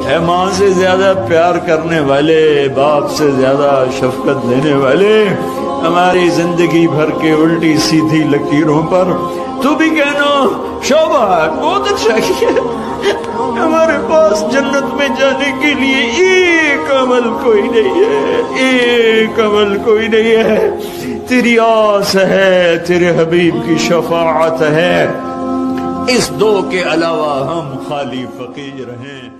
है माँ से ज्यादा प्यार करने वाले, बाप से ज्यादा शफकत देने वाले, हमारी जिंदगी भर के उल्टी सीधी लकीरों पर तू भी कहना शोभा बहुत अच्छा किया। हमारे पास जन्नत में जाने के लिए एक अमल कोई नहीं है, एक अमल कोई नहीं है। तेरी आस है, तेरे हबीब की शफाअत है। इस दो के अलावा हम खाली फकीर हैं।